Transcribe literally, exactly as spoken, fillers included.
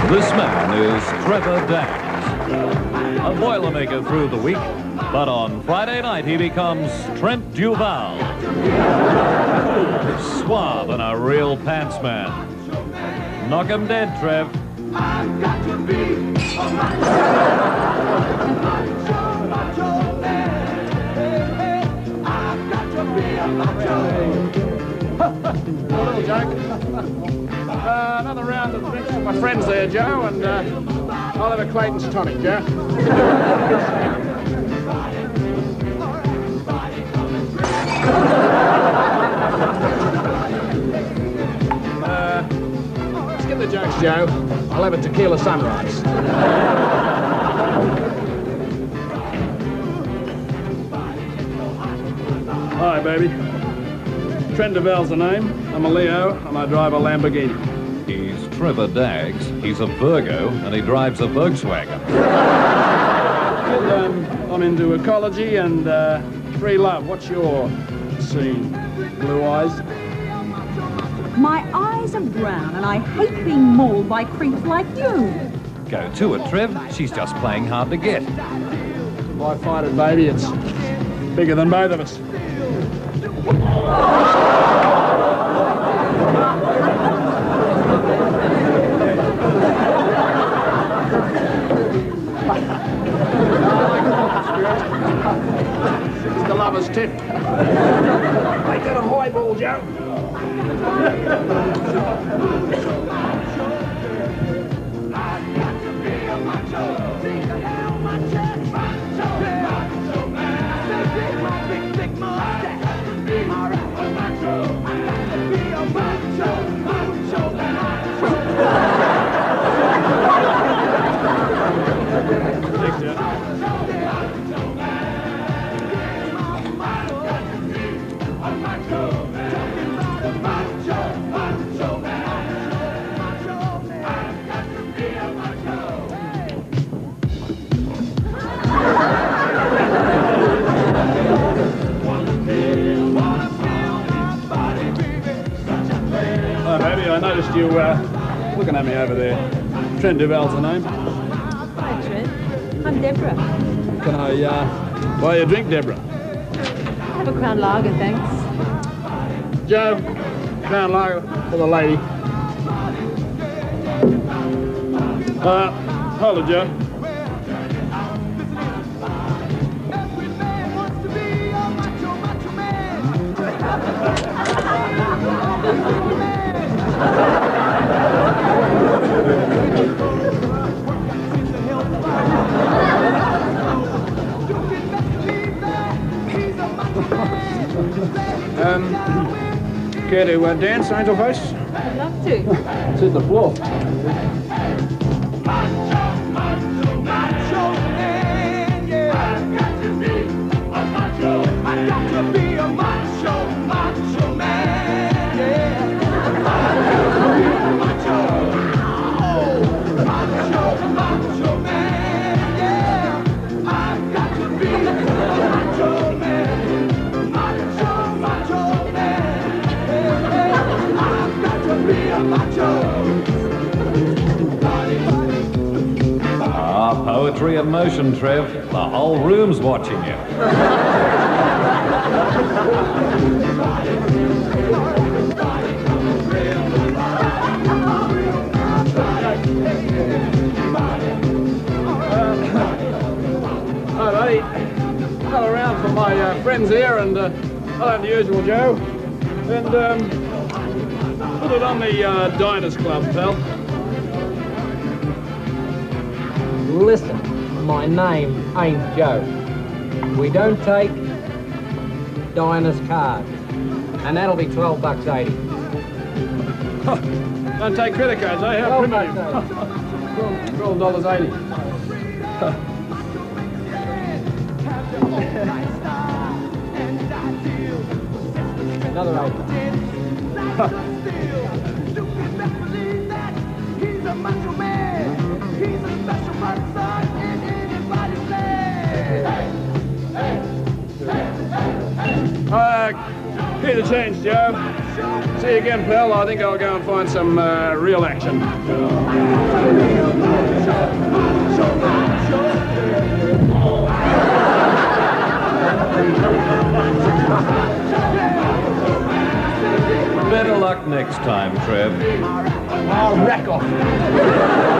This man is Trevor Daggs, a Boilermaker through the week, but on Friday night he becomes Trent Duval, suave and a real pants man. Knock him dead, Trev. I've got to be a macho, macho man. I've got to be a macho. Little joke. Uh, another round of drinks with my friends there, Joe, and uh, I'll have a Clayton's tonic, Joe. uh, skip the jokes, Joe. I'll have a tequila sunrise. Hi, baby. Trent Duval's the name. I'm a Leo, and I drive a Lamborghini. He's Trevor Daggs. He's a Virgo, and he drives a Volkswagen. And, um, I'm into ecology and uh, free love. What's your scene? Blue eyes? My eyes are brown, and I hate being mauled by creeps like you. Go to it, Trev. She's just playing hard to get. Why fight it, baby? It's bigger than both of us. It's the lover's tip. I got a highball, Joe. I noticed you uh, looking at me over there. Trent Duval's the name. Hi, Trent. I'm Deborah. Can I uh, buy you a drink, Deborah? Have a Crown Lager, thanks. Joe, Crown Lager for the lady. Uh, hold it, Joe. Um, care to uh, dance, Angel Face? I'd love to. It's hit the floor. Macho, macho, macho man, yeah. I've got to be a macho. I've got to be a macho, macho man, yeah. I've got to be a macho. Oh, macho, macho man, yeah. I've got to be a macho man. Macho, macho man, yeah. I've got to be a macho. Ah, poetry in motion, Trev. The whole room's watching you. Hi, buddy. Got around for my uh, friends here, and uh, I'll have the usual, Joe. And um, put it on the uh, Diners Club, pal. Listen, my name ain't Joe. We don't take diners cards. And that'll be twelve bucks eighty. Huh. Don't take credit cards, eh? How primitive. twelve dollars eighty. Another eighty. He's a macho man. He's a special person in anybody's land. Uh, here the change, Joe. see you again, pal. I think I'll go and find some uh, real action. Better luck next time, Trev. I'll rack off.